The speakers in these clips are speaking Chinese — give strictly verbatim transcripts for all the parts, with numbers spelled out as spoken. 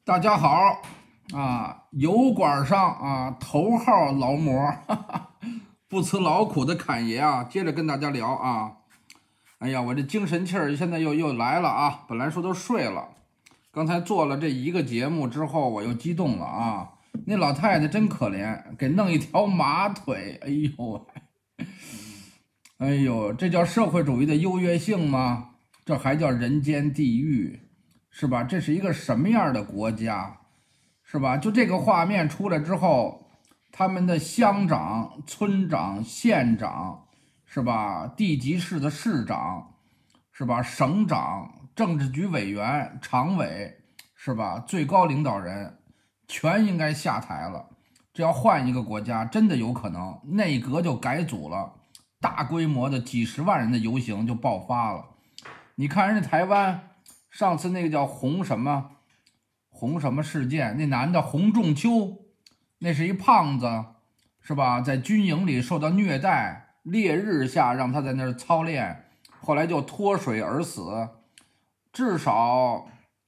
大家好啊，油管上啊头号劳模，哈哈，不辞劳苦的侃爷啊，接着跟大家聊啊。哎呀，我这精神气儿现在又又来了啊！本来说都睡了，刚才做了这一个节目之后，我又激动了啊。那老太太真可怜，给弄一条马腿，哎呦，哎呦，这叫社会主义的优越性吗？这还叫人间地狱，是吧？这是一个什么样的国家？是吧？就这个画面出来之后，他们的乡长、村长、县长，是吧？地级市的市长，是吧？省长、政治局委员、常委，是吧？最高领导人全应该下台了。这要换一个国家，真的有可能内阁就改组了，大规模的几十万人的游行就爆发了。你看人家台湾上次那个叫洪什么？洪什么事件？那男的洪仲秋，那是一胖子，是吧？在军营里受到虐待，烈日下让他在那儿操练，后来就脱水而死，至少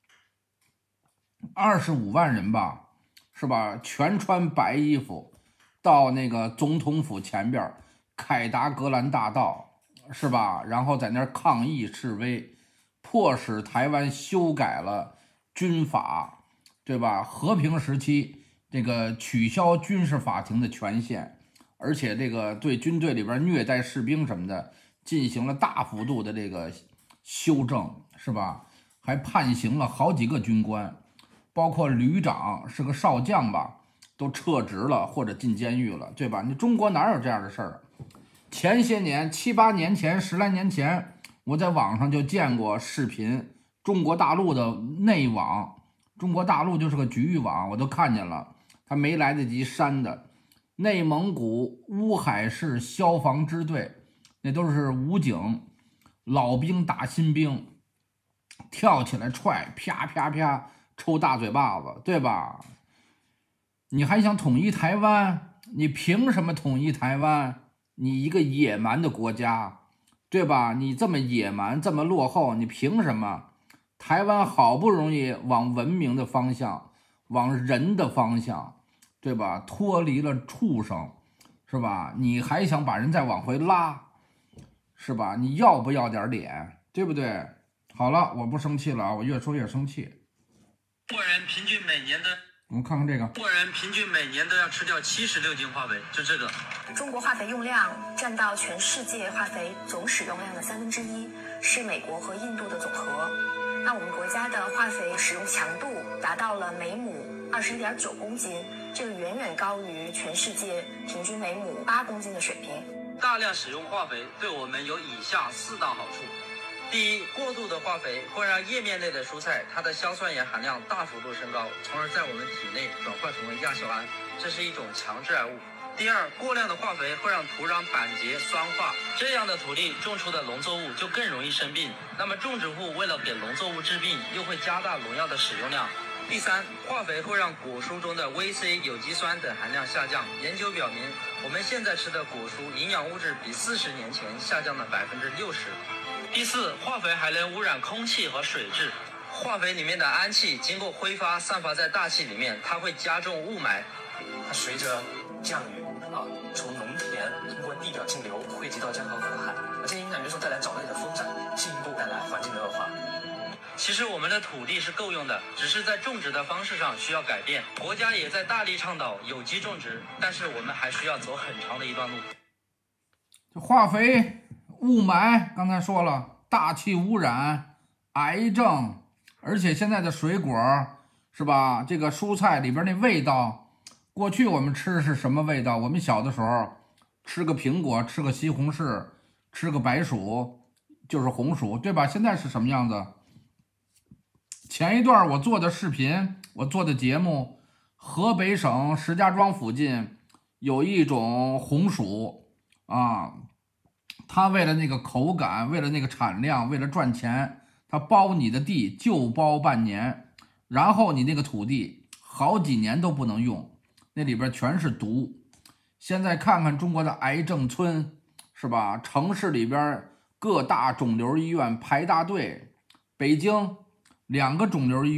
二十五万人吧，是吧？全穿白衣服到那个总统府前边凯达格兰大道，是吧？然后在那儿抗议示威，迫使台湾修改了军法，对吧？和平时期这个取消军事法庭的权限，而且这个对军队里边虐待士兵什么的进行了大幅度的这个修正，是吧？还判刑了好几个军官，包括旅长是个少将吧，都撤职了或者进监狱了，对吧？你中国哪有这样的事儿？前些年七八年前十来年前，我在网上就见过视频，中国大陆的内网，中国大陆就是个局域网，我都看见了，他没来得及删的。内蒙古乌海市消防支队，那都是武警，老兵打新兵，跳起来踹，啪啪啪抽大嘴巴子，对吧？你还想统一台湾？你凭什么统一台湾？你一个野蛮的国家，对吧？你这么野蛮，这么落后，你凭什么？台湾好不容易往文明的方向，往人的方向，对吧？脱离了畜生，是吧？你还想把人再往回拉，是吧？你要不要点脸，对不对？好了，我不生气了啊，我越说越生气。 中国人平均每年的， 我们看看这个， 中国人平均每年都要吃掉七十六斤化肥，就这个。 中国化肥用量占到全世界化肥总使用量的三分之一，是美国和印度的总和。那我们国家的化肥使用强度达到了每亩二十一点九公斤，这个远远高于全世界平均每亩八公斤的水平。 大量使用化肥对我们有以下四大好处。第一，过度的化肥会让叶面类的蔬菜它的硝酸盐含量大幅度升高，从而在我们体内转化成为亚硝胺，这是一种强致癌物。第二，过量的化肥会让土壤板结酸化，这样的土地种出的农作物就更容易生病。那么种植户为了给农作物治病，又会加大农药的使用量。第三，化肥会让果蔬中的 V C、有机酸等含量下降。研究表明，我们现在吃的果蔬营养物质比四十年前下降了百分之六十。第四，化肥还能污染空气和水质。化肥里面的氨气经过挥发散发在大气里面，它会加重雾霾。 它随着降雨啊，从农田通过地表径流汇集到江河湖海，这些影响就是说带来藻类的疯长，进一步带来环境的恶化。 其实我们的土地是够用的，只是在种植的方式上需要改变。国家也在大力倡导有机种植，但是我们还需要走很长的一段路。 化肥、雾霾，刚才说了，大气污染、癌症，而且现在的水果是吧？这个蔬菜里边那味道，过去我们吃是什么味道？我们小的时候吃个苹果，吃个西红柿，吃个白薯，就是红薯，对吧？现在是什么样子？前一段我做的视频，我做的节目，河北省石家庄附近有一种红薯啊，它为了那个口感，为了那个产量，为了赚钱，它包你的地就包半年，然后你那个土地好几年都不能用，那里边全是毒。现在看看中国的癌症村，是吧？城市里边各大肿瘤医院排大队，北京两个肿瘤医院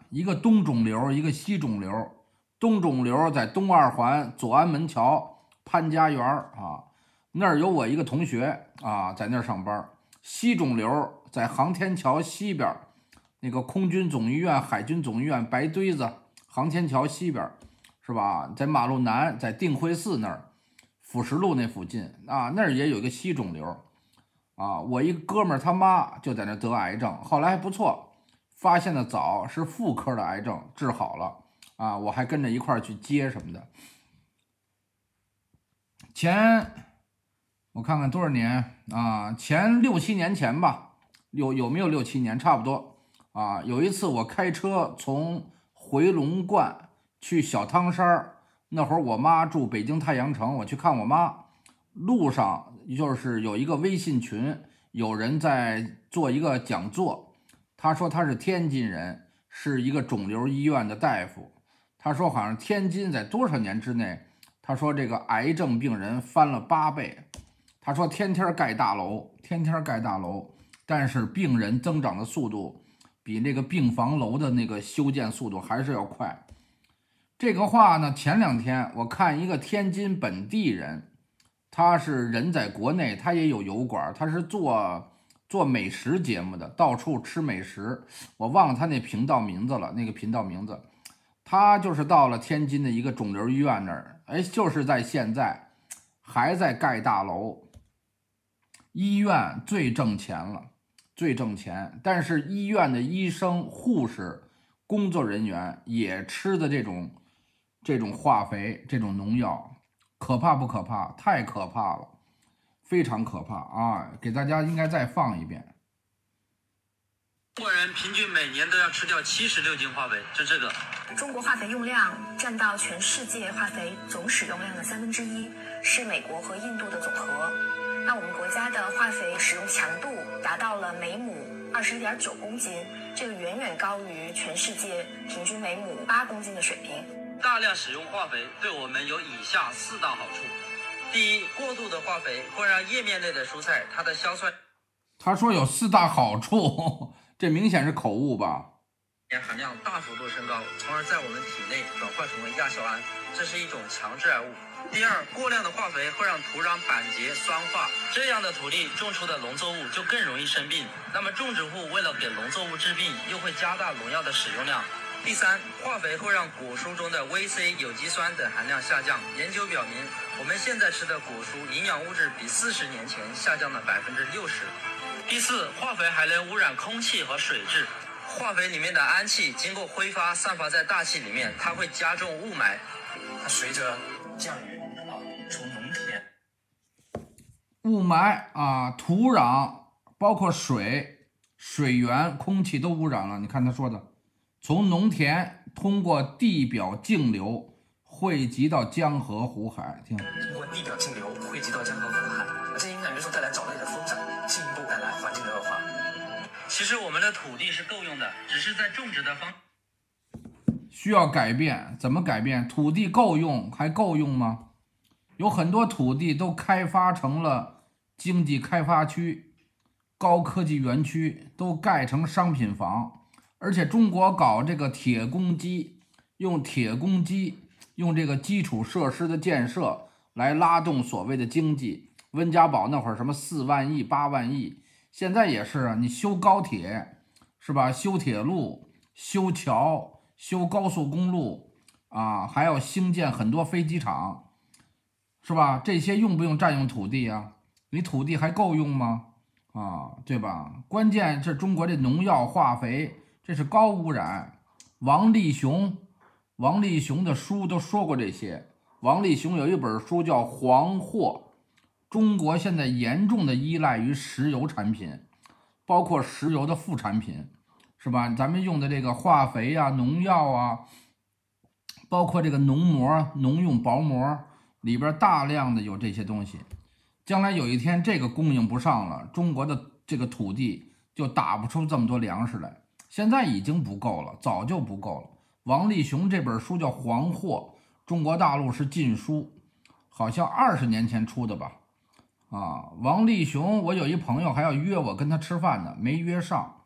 一个东肿瘤，一个西肿瘤。东肿瘤在东二环左安门桥潘家园啊，那儿有我一个同学啊，在那儿上班。西肿瘤在航天桥西边，那个空军总医院、海军总医院白堆子，航天桥西边是吧？在马路南，在定慧寺那儿，辅食路那附近啊，那儿也有一个西肿瘤啊。我一个哥们儿他妈就在那得癌症，后来还不错，发现的早，是妇科的癌症，治好了啊，我还跟着一块儿去接什么的。前我看看多少年啊？前六七年前吧，有有没有六七年？差不多啊。有一次我开车从回龙观去小汤山，那会儿我妈住北京太阳城，我去看我妈，路上就是有一个微信群，有人在做一个讲座，他说他是天津人，是一个肿瘤医院的大夫，他说好像天津在多少年之内，他说这个癌症病人翻了八倍。他说天天盖大楼，天天盖大楼，但是病人增长的速度比那个病房楼的那个修建速度还是要快。这个话呢，前两天我看一个天津本地人，他是人在国内，他也有油管，他是做做美食节目的，到处吃美食，我忘了他那频道名字了，那个频道名字。他就是到了天津的一个肿瘤医院那儿，哎，就是在现在还在盖大楼。医院最挣钱了，最挣钱，但是医院的医生、护士、工作人员也吃的这种这种化肥、这种农药，可怕不可怕？太可怕了，非常可怕啊！给大家应该再放一遍。 中国人平均每年都要吃掉七十六斤化肥，就这个。 中国化肥用量占到全世界化肥总使用量的三分之一，是美国和印度的总和。那我们国家的化肥使用强度达到了每亩二十一点九公斤，这个远远高于全世界平均每亩八公斤的水平。 大量使用化肥对我们有以下四大好处：第一，过度的化肥会让叶面类的蔬菜它的硝酸他说有四大好处，这明显是口误吧？ 盐含量大幅度升高，从而在我们体内转化成为亚硝胺，这是一种强致癌物。第二，过量的化肥会让土壤板结酸化，这样的土地种出的农作物就更容易生病。那么种植户为了给农作物治病，又会加大农药的使用量。第三，化肥会让果蔬中的 V C、有机酸等含量下降。研究表明，我们现在吃的果蔬营养物质比四十年前下降了百分之六十。第四，化肥还能污染空气和水质。化肥里面的氨气经过挥发散发在大气里面，它会加重雾霾。 它随着降雨啊，从农田雾霾啊，土壤包括水、水源、空气都污染了。你看他说的，从农田通过地表径流汇集到江河湖海。听， 通过地表径流汇集到江河湖海，这影响人说带来藻类的疯长，进一步带来环境的恶化。 其实我们的土地是够用的，只是在种植的方需要改变。怎么改变？土地够用还够用吗？有很多土地都开发成了经济开发区、高科技园区，都盖成商品房。而且中国搞这个铁公鸡，用铁公鸡，用这个基础设施的建设来拉动所谓的经济。温家宝那会儿什么四万亿、八万亿，现在也是啊，你修高铁是吧？修铁路、修桥、修高速公路啊，还要兴建很多飞机场，是吧？这些用不用占用土地啊？你土地还够用吗？啊，对吧？关键是中国这农药化肥，这是高污染。王立雄，王立雄的书都说过这些。王立雄有一本书叫《黄祸》，中国现在严重的依赖于石油产品，包括石油的副产品，是吧？咱们用的这个化肥啊、农药啊，包括这个农膜、农用薄膜里边大量的有这些东西。将来有一天这个供应不上了，中国的这个土地就打不出这么多粮食来。现在已经不够了，早就不够了。王立雄这本书叫《黄祸》，中国大陆是禁书，好像二十年前出的吧。啊，王立雄，我有一朋友还要约我跟他吃饭呢，没约上。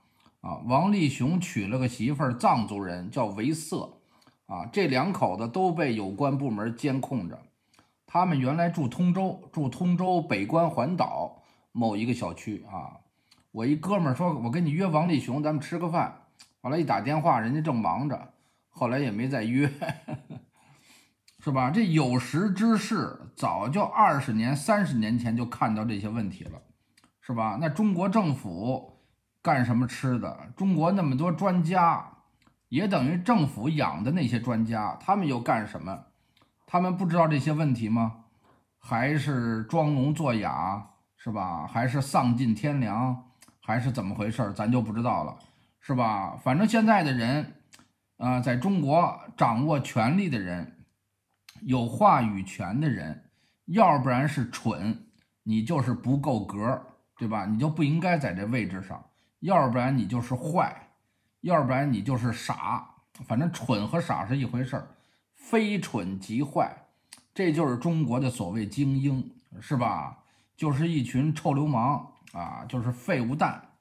啊。王立雄娶了个媳妇儿，藏族人叫维瑟啊，这两口子都被有关部门监控着。他们原来住通州，住通州北关环岛某一个小区啊。我一哥们儿说，我跟你约王立雄，咱们吃个饭。后来一打电话，人家正忙着，后来也没再约，是吧？这有识之士早就二十年、三十年前就看到这些问题了，是吧？那中国政府干什么吃的？中国那么多专家，也等于政府养的那些专家，他们又干什么？他们不知道这些问题吗？还是装聋作哑，是吧？还是丧尽天良，还是怎么回事？咱就不知道了，是吧？反正现在的人，呃，在中国掌握权力的人，有话语权的人，要不然是蠢，你就是不够格，对吧？你就不应该在这位置上；要不然你就是坏，要不然你就是傻。反正蠢和傻是一回事儿。非蠢即坏，这就是中国的所谓精英，是吧？就是一群臭流氓啊，就是废物蛋。